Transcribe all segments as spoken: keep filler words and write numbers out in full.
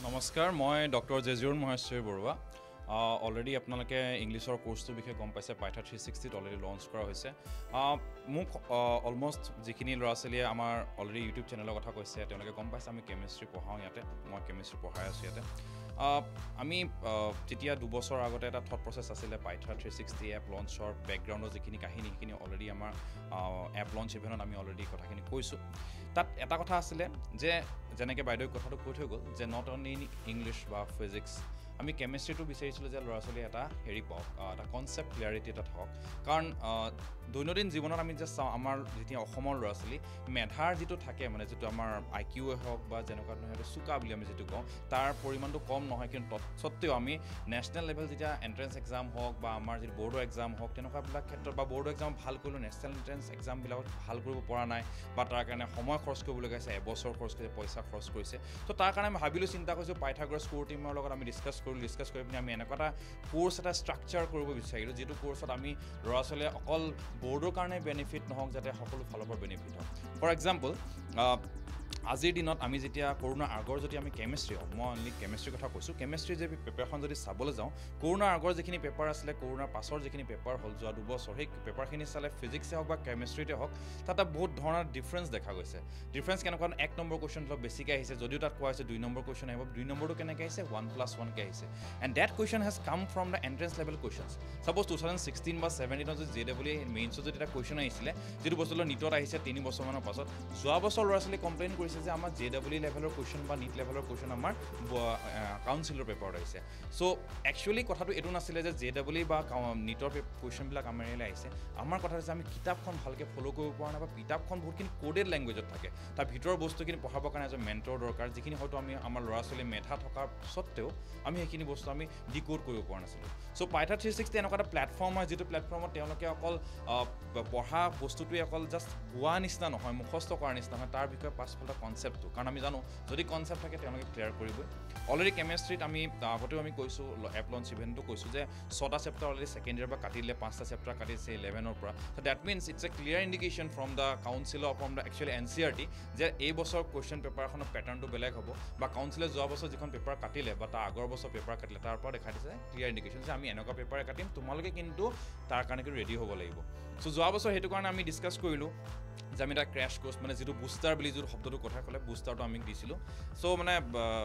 নমস্কাৰ মই ডক্টৰ জেজিৰন মহেশ্বৰী বৰুৱা অলৰেডি আপোনালোকে ইংলিছৰ কোৰ্সটোৰ বিষয়ে গম পাইছে Pytha three sixty already launch কৰা হৈছে মোক অলমোষ্ট যিখিনি ল'ৰা ছোৱালীয়ে আমাৰ অলৰেডি ইউটিউব চেনেলৰ কথা কৈছে তেওঁলোকে গম পাইছে আমি কেমিষ্ট্ৰি পঢ়াওঁ ইয়াতে মই কেমিষ্ট্ৰি পঢ়াই আছোঁ ইয়াতে আমি যেতিয়া দুবছৰ আগতে এটা থট প্ৰচেছ আছিলে পাইথা থ্ৰী ছিক্সটি এপ লঞ্চৰ বেকগ্ৰাউণ্ডৰ যিখিনি কাহিনী সেইখিনি অলৰেডি আমাৰ এপ লঞ্চ ইভেণ্টত আমি অলৰেডি কথাখিনি কৈছোঁ তাত এটা কথা আছিলে যে যেনেকৈ বাইদেউ কথাটো কৈ থৈ গ'ল যে নট অনলি ইন ইংলিছ বা ফিজিক্স আমি কেমিষ্ট্ৰিটো বিচাৰিছিলোঁ যে ল'ৰা ছোৱালীয়ে এটা হেৰি পাওক এটা কনচেপ্ট ক্লিয়াৰিটি এটা থাকক কাৰণ দৈনন্দিন জীৱনত আমি যে চাওঁ আমাৰ যেতিয়া অসমৰ ল'ৰা ছোৱালী মেধাৰ যিটো থাকে মানে যিটো আমাৰ আই কিউৱে হওক বা যেনেকুৱা ধৰণৰ চোকা বুলি আমি যিটো কওঁ তাৰ পৰিমাণটো কম নহয় কিন্তু তৎসত্ত্বেও আমি নেশ্যনেল লেভেল যেতিয়া এণ্ট্ৰেঞ্চ এক্সাম হওক বা আমাৰ যিটো বৰ্ডৰ এক্সাম হওক তেনেকুৱাবিলাক ক্ষেত্ৰত বা বৰ্ডৰ এক্সাম ভাল কৰিলোঁ নেশ্যনেল এণ্ট্ৰেঞ্চ এক্সামবিলাকত ভাল কৰিব পৰা নাই বা তাৰ কাৰণে সময় খৰচ কৰিবলগীয়া হৈছে এবছৰ খৰচ কৰিছে পইচা খৰচ কৰিছে তো তাৰ কাৰণে আমি ভাবিলোঁ চিন্তা কৰিছোঁ পাইথাগোৰাছ কোৰ টিমৰ লগত আমি ডিছকাছ কৰিলোঁ ডিছকাছ কৰি পিনি আমি এনেকুৱা এটা কোৰ্ছ এটা ষ্ট্ৰাকচাৰ কৰিব বিচাৰিলোঁ যিটো কোৰ্ছত আমি ল'ৰা ছোৱালীয়ে অকল বৰ্ডৰ কাৰণে বেনিফিট নহওক যাতে সকলো ফালৰ পৰা বেনিফিট হওক ফৰ এক্সাম্পল আজিৰ দিনত আমি যেতিয়া কৰোণাৰ আগৰ যদি আমি কেমিষ্ট্ৰি হওক মই অনলি কেমিষ্ট্ৰিৰ কথা কৈছোঁ কেমিষ্ট্ৰিৰ যে পেপাৰখন যদি চাবলৈ যাওঁ কৰোণাৰ আগৰ যিখিনি পেপাৰ আছিলে কৰোণাৰ পাছৰ যিখিনি পেপাৰ হ'ল যোৱা দুবছৰ সেই পেপাৰখিনি চালে ফিজিক্সে হওক বা কেমিষ্ট্ৰিতে হওক তাত বহুত ধৰণৰ ডিফাৰেঞ্চ দেখা গৈছে ডিফাৰেঞ্চ কেনেকুৱা এক নম্বৰ কুৱেশ্যন অলপ বেছিকৈ আহিছে যদিও তাত কোৱা হৈছে দুই নম্বৰ কুৱেশ্যন আহিব দুই নম্বৰটো কেনেকৈ আহিছে ওৱান প্লাছ ওৱানকৈ আহিছে and that question has come from the entrance level questions suppose two thousand sixteen বা ছেভেণ্টিনত যদি জে ডাবল মেইনছত যদি এটা কুৱেশ্যন আহিছিলে যিটো বস্তুলৈ নিটত আহিছে তিনি বছৰমানৰ পাছত যোৱা বছৰ ল'ৰা ছোৱালীয়ে কমপ্লেইন কৰিছে যে আমাৰ জে ডাবল লেভেলৰ কুৱেশ্যন বা নিট লেভেলৰ কুৱেশ্যন আমাৰ কাউন্সিলৰ পেপাৰত আহিছে চ' একচুৱেলি কথাটো এইটো নাছিলে যে জে ডাবল বা নিটৰ কুৱেশ্যনবিলাক আমাৰ ইয়ালৈ আহিছে আমাৰ কথা হৈছে আমি কিতাপখন ভালকৈ ফ'ল' কৰিব পৰা নাই বা কিতাপখন বহুতখিনি কোডেড লেংগুৱেজত থাকে তাৰ ভিতৰৰ বস্তুখিনি পঢ়াবৰ কাৰণে এজন মেণ্টৰ দৰকাৰ যিখিনি হয়তো আমি আমাৰ ল'ৰা ছোৱালী মেধা থকাৰ স্বত্তেও আমি সেইখিনি বস্তু আমি ডিক'ড কৰিব পৰা নাছিলোঁ চ' পাইথা থ্ৰী ছিক্সটি এনেকুৱা এটা প্লেটফৰ্ম হয় যিটো প্লেটফৰ্মত তেওঁলোকে অকল পঢ়া বস্তুটোৱে অকল জাষ্ট হোৱা নিচিনা নহয় মুখস্থ কৰাৰ নিচিনা নহয় তাৰ বিষয়ে পাছফালৰ কনচেপ্টটো কাৰণ আমি জানো যদি কনচেপ্ট থাকে তেওঁলোকে ক্লিয়াৰ কৰিবই অলৰেডি কেমেষ্ট্ৰিত আমি আগতেও আমি কৈছোঁ এপ লঞ্চ ইভেণ্টটো কৈছোঁ যে ছটা চেপ্টাৰ অলৰেডি ছেকেণ্ড ইয়াৰ পৰা কাটি দিলে পাঁচটা চেপ্টাৰ কাটিছে ইলেভেনৰ পৰা ত' that means it's a clear indication from the council of from the actually N C R T যে এই বছৰ কুৱেশ্যন পেপাৰখনৰ পেটাৰ্ণটো বেলেগ হ'ব বা কাউন্সিলে যোৱা বছৰ যিখন পেপাৰ কাটিলে বা তাৰ আগৰ বছৰ পেপাৰ কাটিলে তাৰ পৰা দেখা দিছে ক্লিয়াৰ ইণ্ডিকেশ্যন যে আমি এনেকুৱা পেপাৰে কাটিম তোমালোকে কিন্তু তাৰ কাৰণে কিন্তু ৰেডি হ'ব লাগিব চ' যোৱা বছৰ সেইটো কাৰণে আমি ডিছকাছ কৰিলোঁ যে আমি এটা ক্ৰেছ কোৰ্ছ মানে যিটো বুষ্টাৰ বুলি যিটো শব্দটো কথা ক'লে বুষ্টাৰটো আমি দিছিলোঁ চ' মানে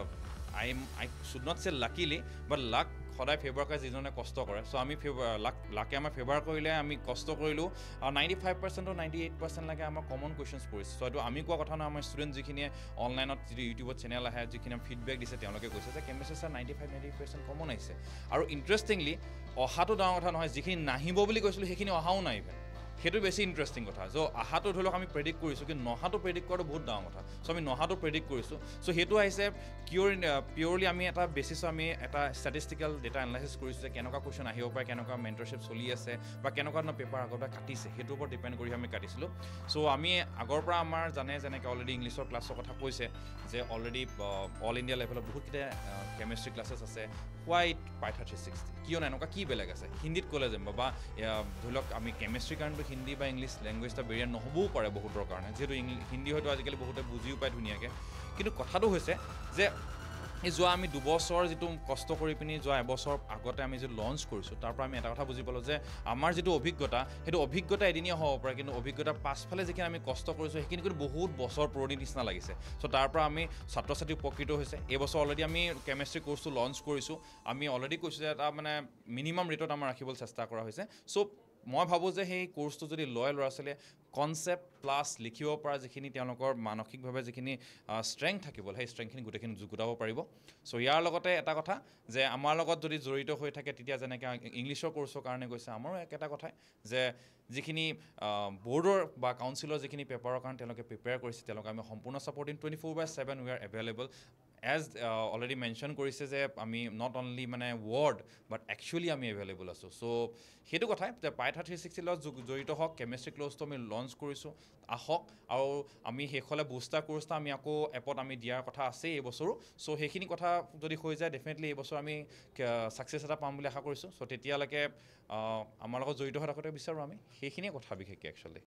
I am I should not say luckily but luck সদায় ফেভাৰ কৰে যিজনে কষ্ট কৰে চ' আমি ফেভাৰ লাক লাকে আমাৰ ফেভাৰ কৰিলে আমি কষ্ট কৰিলোঁ আৰু নাইণ্টি ফাইভ পাৰ্চেণ্টৰ নাইণ্টি এইট পাৰ্চেণ্ট লাগে আমাৰ কমন কুৱেশ্যনছ পৰিছে চ' এইটো আমি কোৱা কথা নহয় আমাৰ ষ্টুডেণ্ট যিখিনিয়ে অনলাইনত যিটো ইউটিউবত চেনেল আহে যিখিনি ফিডবেক দিছে তেওঁলোকে কৈছে যে chemistry sir ninety five ninety eight percent common আহিছে আৰু ইণ্টাৰেষ্টিংলি অহাটো ডাঙৰ কথা নহয় যিখিনি নাহিব বুলি কৈছিলোঁ সেইখিনি অহাও নাই ইভেন সেইটো বেছি ইণ্টাৰেষ্টিং কথা চ' আহাটো ধৰি লওক আমি প্ৰেডিক্ট কৰিছোঁ কিন্তু নহাটো প্ৰেডিক্ট কৰাটো বহুত ডাঙৰ কথা চ' আমি নহাটো প্ৰেডিক্ট কৰিছোঁ চ' সেইটো আহিছে পিয়'ৰ পিয়'ৰলি আমি এটা বেচিছত আমি এটা ষ্টেটিষ্টিকেল ডেটা এনালাইচিছ কৰিছোঁ যে কেনেকুৱা কুৱেশ্যন আহিব পাৰে কেনেকুৱা মেণ্টৰশ্বিপ চলি আছে বা কেনেকুৱা ধৰণৰ পেপাৰ আগৰ পৰা কাটিছে সেইটোৰ ওপৰত ডিপেণ্ড কৰি আমি কাটিছিলোঁ চ' আমি আগৰ পৰা আমাৰ জানে যেনেকৈ অলৰেডি ইংলিছৰ ক্লাছৰ কথা কৈছে যে অলৰেডি অল ইণ্ডিয়া লেভেলত বহুতকেইটা কেমেষ্ট্ৰি ক্লাছেছ আছে হোৱাইট পাইথা থ্ৰী ছিক্সটি কিয়নো এনেকুৱা কি বেলেগ আছে হিন্দীত ক'লে যেন বা ধৰি লওক আমি কেমেষ্ট্ৰিৰ কাৰণেতো হিন্দী বা ইংলিছ লেংগুৱেজ এটা বেৰিয়াৰ নহ'বও পাৰে বহুতৰ কাৰণে যিহেতু হিন্দী হয়তো আজিকালি বহুতে বুজিও পায় ধুনীয়াকৈ কিন্তু কথাটো হৈছে যে এই যোৱা আমি দুবছৰ যিটো কষ্ট কৰি পিনি যোৱা এবছৰ আগতে আমি যিটো লঞ্চ কৰিছোঁ তাৰ পৰা আমি এটা কথা বুজি পালোঁ যে আমাৰ যিটো অভিজ্ঞতা সেইটো অভিজ্ঞতা এদিনীয়া হ'ব পাৰে কিন্তু অভিজ্ঞতাৰ পাছফালে যিখিনি আমি কষ্ট কৰিছোঁ সেইখিনি কিন্তু বহুত বছৰ পুৰণি নিচিনা লাগিছে চ' তাৰ পৰা আমি ছাত্ৰ ছাত্ৰী উপকৃত হৈছে এইবছৰ অলৰেডি আমি কেমেষ্ট্ৰি কোৰ্চটো লঞ্চ কৰিছোঁ আমি অলৰেডি কৈছোঁ যে এটা মানে মিনিমাম ৰেটত আমাৰ ৰাখিবলৈ চেষ্টা কৰা হৈছে চ' মই ভাবোঁ যে সেই কোৰ্চটো যদি লয় ল'ৰা ছোৱালীয়ে কনচেপ্ট প্লাছ লিখিব পৰা যিখিনি তেওঁলোকৰ মানসিকভাৱে যিখিনি ষ্ট্ৰেংথ থাকিব সেই ষ্ট্ৰেংথখিনি গোটেইখিনি গোটাব পাৰিব চ' ইয়াৰ লগতে এটা কথা যে আমাৰ লগত যদি জড়িত হৈ থাকে তেতিয়া যেনেকৈ ইংলিছৰ কোৰ্চৰ কাৰণে গৈছে আমাৰো একেটা কথাই যে যিখিনি বৰ্ডৰ বা কাউন্সিলৰ যিখিনি পেপাৰৰ কাৰণে তেওঁলোকে প্ৰিপেয়াৰ কৰিছে তেওঁলোকে আমি সম্পূৰ্ণ support in twenty four by seven we are available as already mention কৰিছে যে আমি নট অনলি মানে ৱৰ্ড বাট একচুৱেলি আমি এভেইলেবল আছোঁ চ' সেইটো কথাই যে পাইথা থ্ৰী ছিক্সটিৰ লগত জড়িত হওক কেমেষ্ট্ৰি ক্লজটো আমি লঞ্চ কৰিছোঁ আহক আৰু আমি শেষলৈ বুষ্টাৰ কোৰ্চটা আমি আকৌ এপত আমি দিয়াৰ কথা আছেই এইবছৰো চ' সেইখিনি কথা যদি হৈ যায় ডেফিনেটলি এইবছৰ আমি ছাকচেছ এটা পাম বুলি আশা কৰিছোঁ চ' তেতিয়ালৈকে আমাৰ লগত জড়িত হৈ থাকোঁতে বিচাৰোঁ আমি সেইখিনিয়ে কথা বিশেষকৈ একচুৱেলি